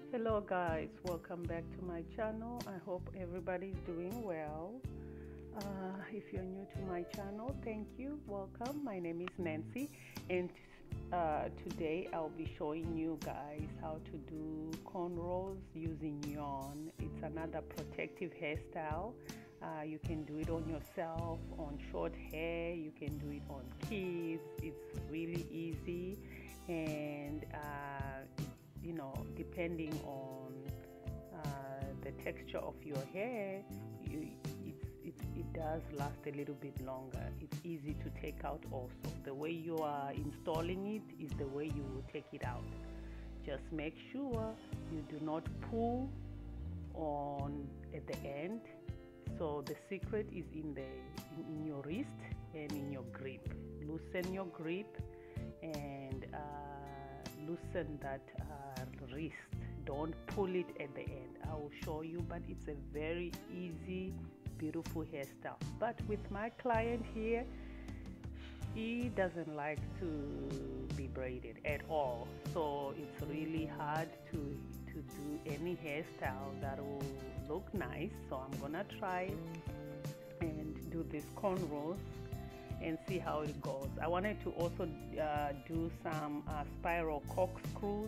Hello guys, welcome back to my channel. I hope everybody's doing well. If you're new to my channel, thank you, welcome. My name is Nancy, and today I'll be showing you guys how to do cornrows using yarn. It's another protective hairstyle. You can do it on yourself, on short hair, you can do it on kids. It's really easy, and depending on the texture of your hair, it does last a little bit longer. It's easy to take out also. The way you are installing it is the way you will take it out. Just make sure you do not pull on at the end. So the secret is in your wrist and in your grip. Loosen your grip and loosen that wrist. Don't pull it at the end. I will show you, but it's a very easy, beautiful hairstyle. But with my client here, she doesn't like to be braided at all, so it's really hard to do any hairstyle that will look nice. So I'm gonna try and do this cornrows and see how it goes. I wanted to also do some spiral corkscrews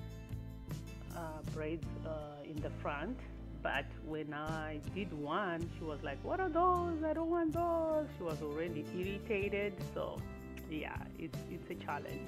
braids in the front, but when I did one, she was like, "What are those? I don't want those." She was already irritated, so yeah, it's a challenge.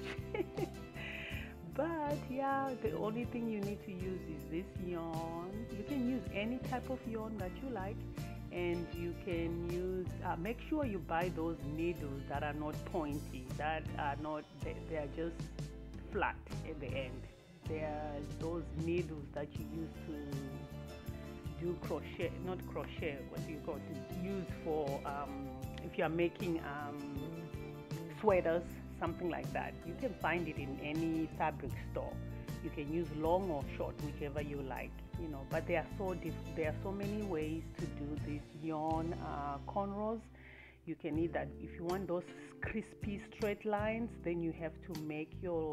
But yeah, the only thing you need to use is this yarn. You can use any type of yarn that you like, and you can use make sure you buy those needles that are not pointy, that are not, they are just flat at the end. They are those needles that you use to do crochet, not crochet, what do you call it, use for if you are making sweaters, something like that. You can find it in any fabric store. You can use long or short, whichever you like, but there are so many ways to do this yarn cornrows. You can either, if you want those crispy straight lines, then you have to make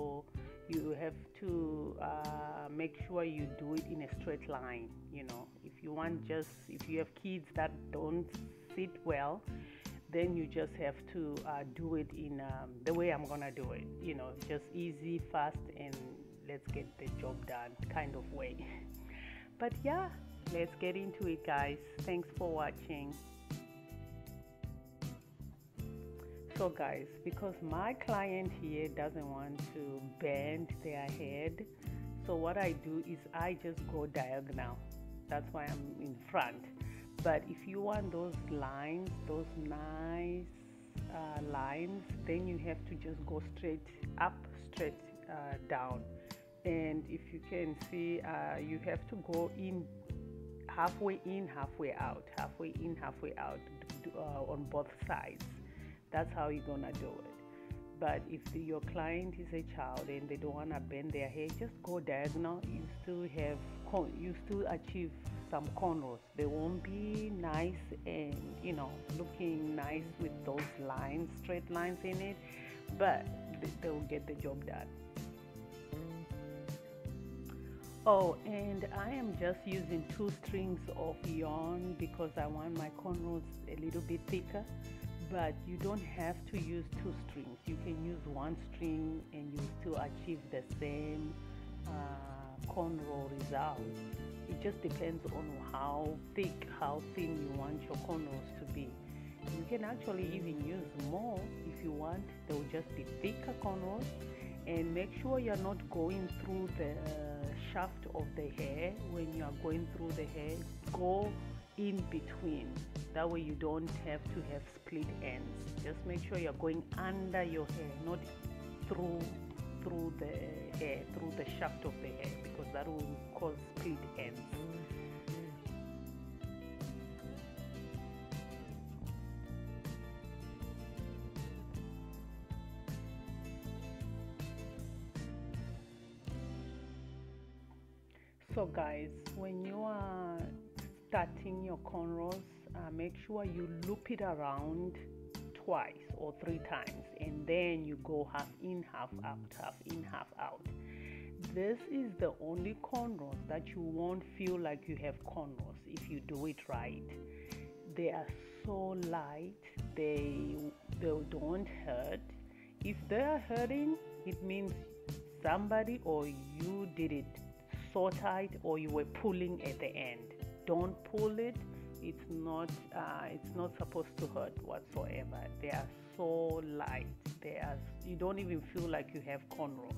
sure you do it in a straight line. If you want, just if you have kids that don't sit well, then you just have to do it in the way I'm gonna do it, just easy, fast, and let's get the job done kind of way. But yeah, let's get into it, guys. Thanks for watching. So guys, because my client here doesn't want to bend their head, so what I do is I just go diagonal. That's why I'm in front. But if you want those lines, those nice lines, then you have to just go straight up, straight down. And if you can see, you have to go in, halfway out, halfway in, halfway out, on both sides. That's how you're gonna do it. But if your client is a child and they don't wanna bend their hair, just go diagonal. You still achieve some cornrows. They won't be nice and looking nice with those lines, straight lines in it, but they will get the job done. Oh, and I am just using 2 strings of yarn because I want my cornrows a little bit thicker. But you don't have to use 2 strings. You can use 1 string and you still achieve the same cornrow result. It just depends on how thick, how thin you want your cornrows to be. You can actually even use more if you want. They will just be thicker cornrows. And make sure you're not going through the shaft of the hair. When you are going through the hair, go in between. That way you don't have to have split ends. Just make sure you're going under your hair, not through the hair, through the shaft of the hair, because that will cause split ends. So guys, when you are starting your cornrows, make sure you loop it around twice or 3 times, and then you go half in, half out, half in, half out. This is the only cornrows that you won't feel like you have cornrows if you do it right. They are so light, they don't hurt. If they are hurting, it means somebody or you did it so tight or you were pulling at the end. Don't pull it. It's not supposed to hurt whatsoever. They are so light. You don't even feel like you have cornrows.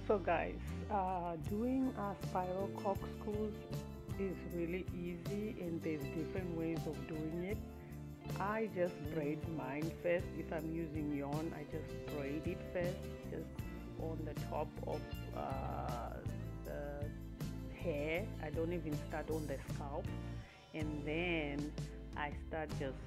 So guys, doing spiral corkscrews is really easy, and there's different ways of doing it. I just braid mine first. If I'm using yarn, I just braid it first, just on the top of the hair. I don't even start on the scalp, and then I start just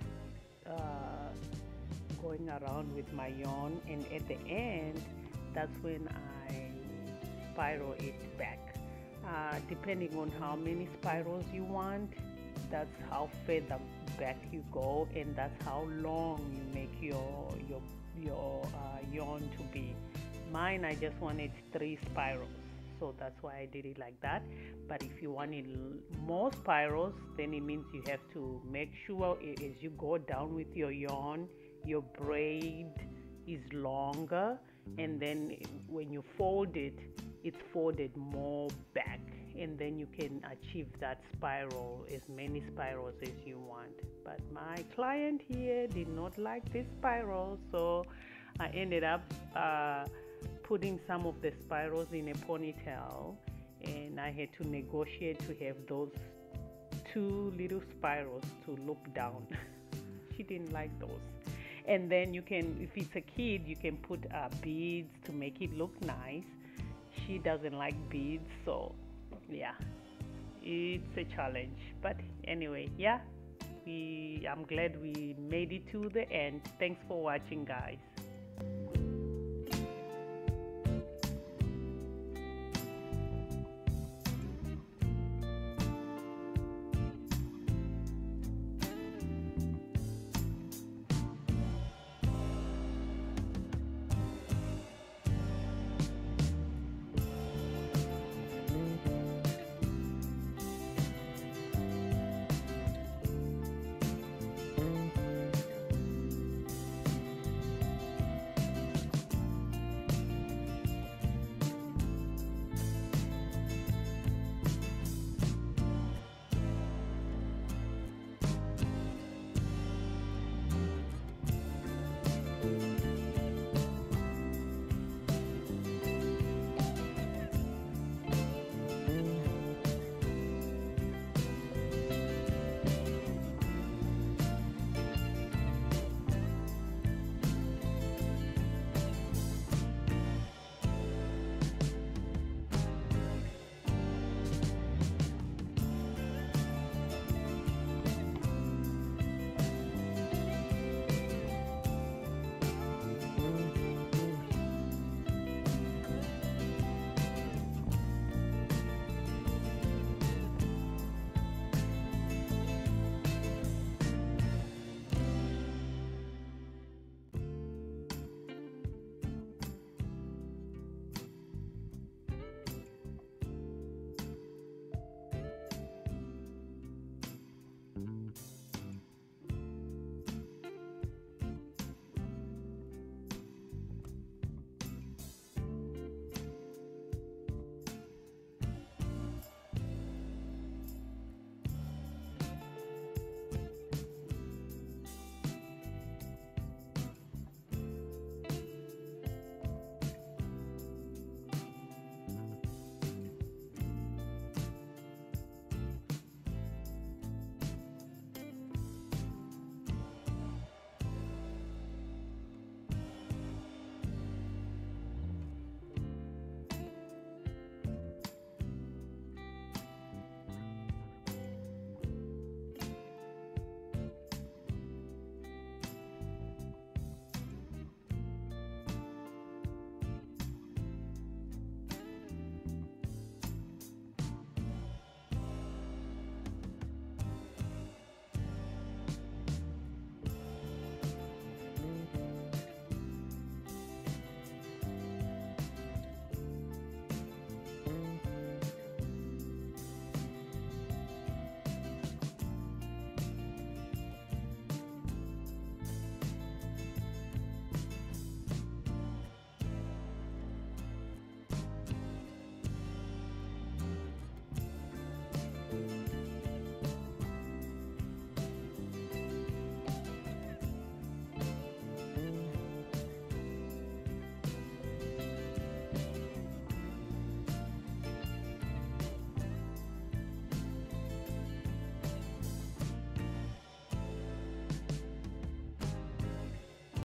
going around with my yarn, and at the end, that's when I spiral it back. Depending on how many spirals you want, that's how further back you go, and that's how long you make your yarn to be. Mine, I just wanted 3 spirals, so that's why I did it like that. But if you wanted more spirals, then it means you have to make sure as you go down with your yarn, your braid is longer, and then when you fold it, it's folded more back, and then you can achieve that spiral, as many spirals as you want. But my client here did not like this spiral, so I ended up putting some of the spirals in a ponytail, and I had to negotiate to have those 2 little spirals to look down. She didn't like those. And then you can, if it's a kid, you can put beads to make it look nice. She doesn't like beads, so yeah, it's a challenge. But anyway, yeah, I'm glad we made it to the end. Thanks for watching, guys.